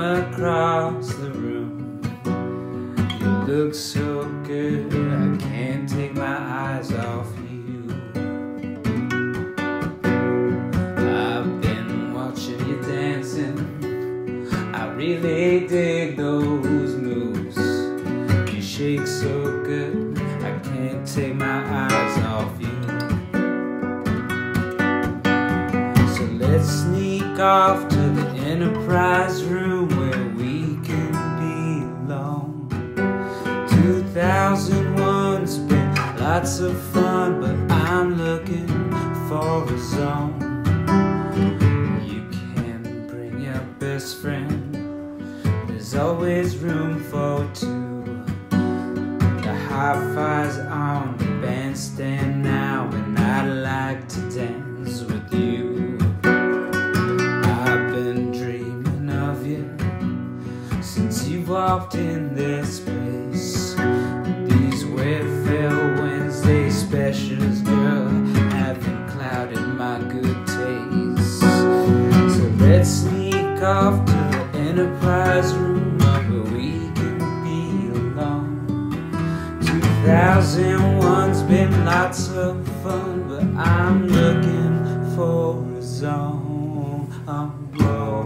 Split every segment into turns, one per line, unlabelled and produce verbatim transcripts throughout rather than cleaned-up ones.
across the room. You look so good, I can't take my eyes off you. I've been watching you dancing, I really dig those moves. You shake so good, I can't take my eyes off you. So let's sneak off to the Enterprise room where we can be alone. two thousand one's been lots of fun, but I'm looking for a zone. You can bring your best friend, there's always room for two. The hi-fi's on the bandstand now, and I'd like to dance with you. I've been dreaming of you since you walked in this place. These wet fell Wednesday specials, girl, haven't clouded my good taste. So let's sneak off to the Enterprise room where we can be alone. two thousand one's been lots of fun, but I'm looking for a zone. Oh, oh.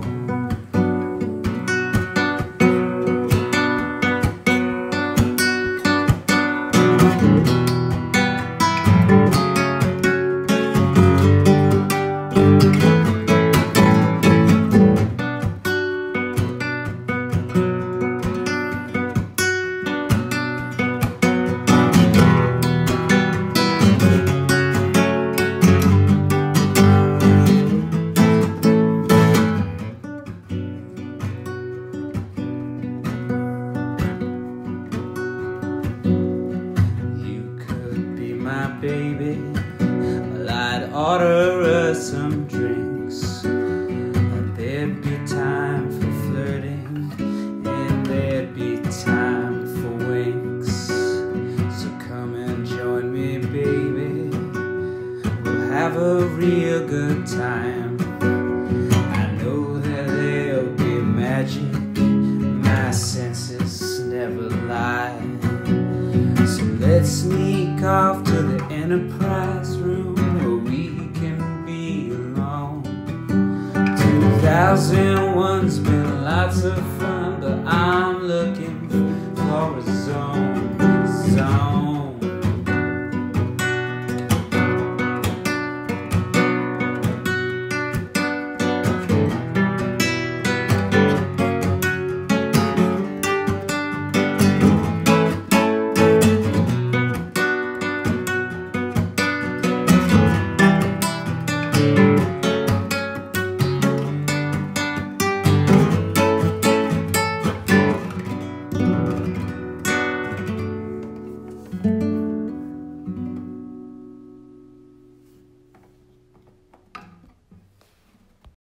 My baby, well, I'd order us some drinks, and there'd be time for flirting, and there'd be time for winks. So come and join me, baby, we'll have a real good time. I know that there'll be magic, my senses never lie. So let's sneak off to the Enterprise room where we can be alone. two thousand one's been lots of fun, but I'm looking for a